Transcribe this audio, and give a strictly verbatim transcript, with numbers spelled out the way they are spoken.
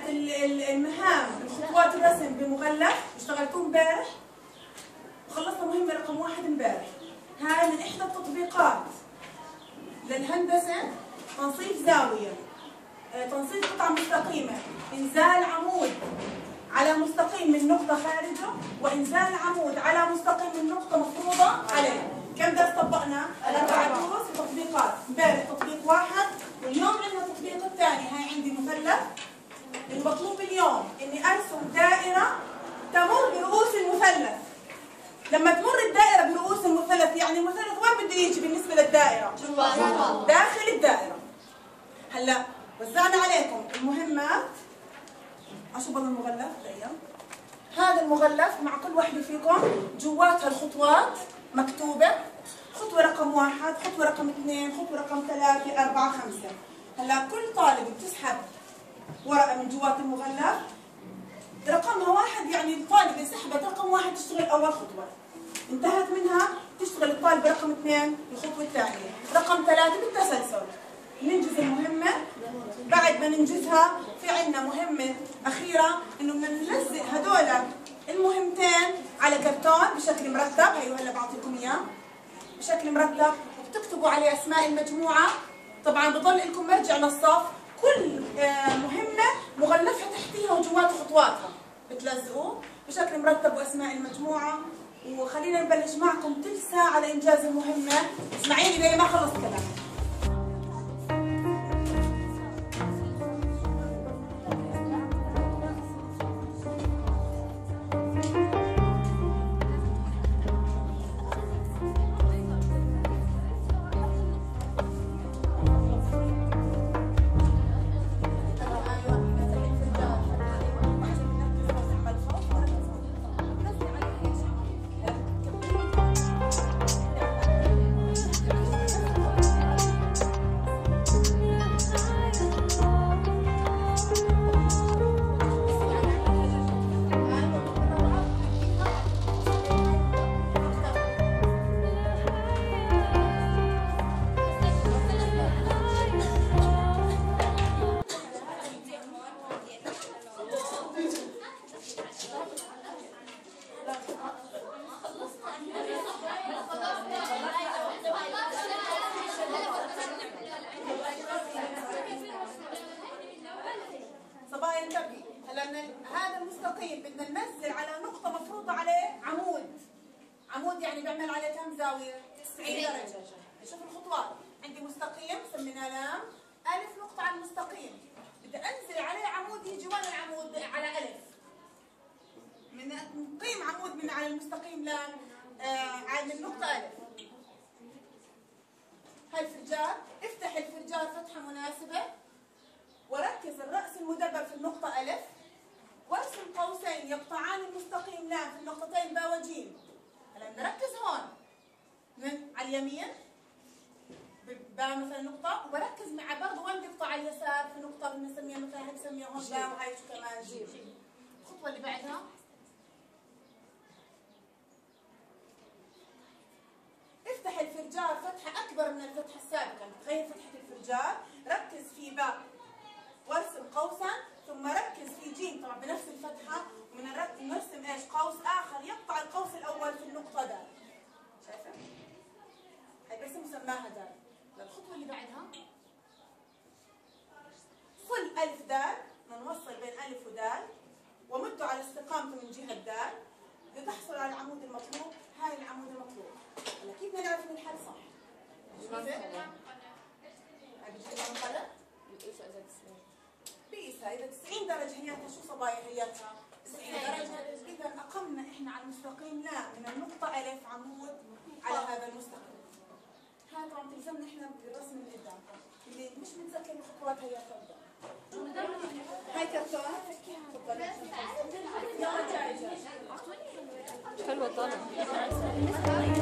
المهام خطوات الرسم بمغلف اشتغلتوه امبارح وخلصنا مهمة رقم واحد امبارح. هاي من إحدى التطبيقات للهندسة، تنصيف زاوية، تنصيف قطعة مستقيمة، إنزال عمود على مستقيم من نقطة خارجه، وإنزال عمود على مستقيم من نقطة مفروضة عليه. كم درس طبقنا؟ أربع دروس وتطبيقات. امبارح تطبيق واحد واليوم عندنا التطبيق الثاني. هاي عندي مثلث، المطلوب اليوم إني أرسم دائرة تمر برؤوس المثلث. لما تمر الدائرة برؤوس المثلث يعني المثلث وين بده يجي بالنسبة للدائرة؟ داخل الدائرة. هلا وزعنا عليكم المهمات. أشوف المغلف دقيقة. هذا المغلف مع كل وحدة فيكم جواتها الخطوات مكتوبة. خطوة رقم واحد، خطوة رقم اثنين، خطوة رقم ثلاثة، أربعة، خمسة. هلا كل طالب بتسحب ورقة من جوات المغلف رقمها واحد، يعني الطالبة سحبت رقم واحد تشتغل أول خطوة، انتهت منها تشتغل الطالبة رقم اثنين الخطوة الثانية، رقم ثلاثة بالتسلسل. ننجز المهمة. بعد ما ننجزها في عندنا مهمة أخيرة، إنه بدنا نلزق هدول المهمتين على كرتون بشكل مرتب. هيو هلا بعطيكم إياه بشكل مرتب، وبتكتبوا عليه أسماء المجموعة. طبعا بضل لكم مرجع للصف، كل مهمة مغلفها تحتيها وجوات خطواتها بتلزقوه بشكل مرتب وأسماء المجموعة. وخلينا نبلش معكم تلت ساعة على إنجاز المهمة. اسمعيني بيني ما خلصت كلام. هذا المستقيم بدنا ننزل على نقطة مفروضة عليه عمود. عمود يعني بيعمل عليه كم زاوية؟ تسعين درجة. شوف الخطوات. عندي مستقيم سميناه لام، ألف نقطة على المستقيم. بدي أنزل عليه عمود يجي وين العمود؟ على ألف. من نقيم عمود من على المستقيم لام آه على النقطة ألف. هاي الفرجار، افتح الفرجار فتحة مناسبة وركز الرأس المدبر في النقطة ألف، وارسم قوسين يقطعان المستقيم لام في النقطتين باء وجيم. هلا نركز هون من على اليمين باء مثلا نقطة، وبركز مع برضه وين بيقطع على اليسار في نقطة بنسميها مثلا هي بنسميها هون باء وهي شو كمان جيم. الخطوة اللي بعدها افتح الفرجار فتحة أكبر من الفتحة السابقة. تخيل فتحة الفرجار، ركز في باء وارسم قوسا، ثم ركز في جيم طبعا بنفس الفتحة، ومن نرسم ايش؟ قوس آخر يقطع القوس الأول في النقطة د. شايفة؟ هي برسم مسماها د. الخطوة اللي بعدها صل ألف د، نوصل بين ألف ود ومده على استقامته من جهة د لتحصل على العمود المطلوب. هاي العمود المطلوب. هلا كيف بدنا نعرف ان الحل صح؟ بقيسها إذا تسعين درجة هياتها شو صبايا هياتها؟ تسعين درجة. إذا أقمنا إحنا على المستقيم لا من النقطة ألف عمود على هذا المستقيم. هاي طبعا تلزمنا إحنا بالرسم اللي قدام اللي مش متذكر الخطوات هياتها قدام. هاي كرتون. تفضلي. يلا جاي جاي. حلوة طالعة.